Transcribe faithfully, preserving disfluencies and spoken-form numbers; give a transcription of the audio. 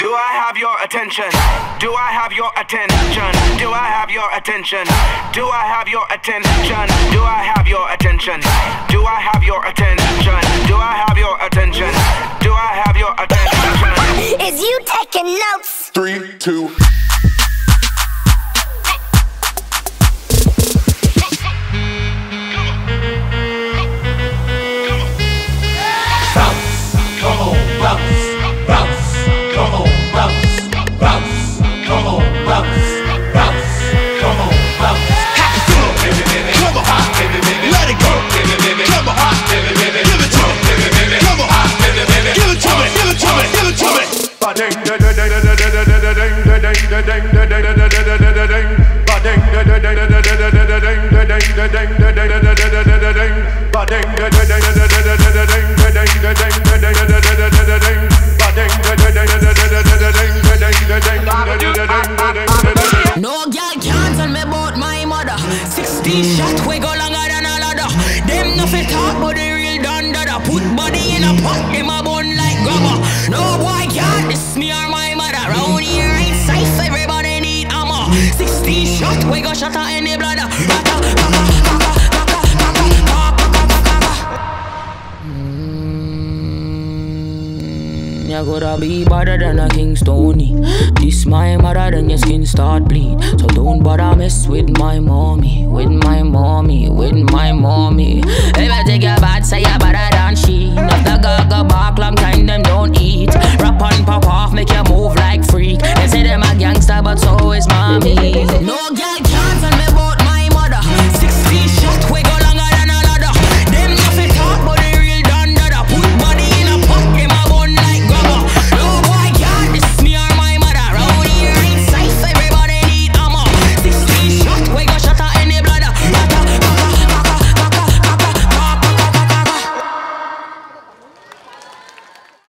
Do I have your attention? Do I have your attention? Do I have your attention? Do I have your attention? Do I have your attention? Do I have your attention? Do I have your attention? Do I have your attention? Is you taking notes? Three, two. No girl can't tell me about my mother. Sixteen shots we go longer than a ladder. Them nothing talk but the real done dada. Put body in a pot, them a bun like grabber. No boy can't diss me or my mother. Round here ain't safe, everybody need armor. Sixteen shots we go shatter any bladder. You gotta be better than a King Stony. This my mother, then your skin start bleed. So don't bother mess with my mommy, with my mommy, with my mommy. If I take your bad, say you better than she. If the gaga bark long time, them don't eat. Rap and pop off, make you move like freak. They say them a gangster, but so is mommy. No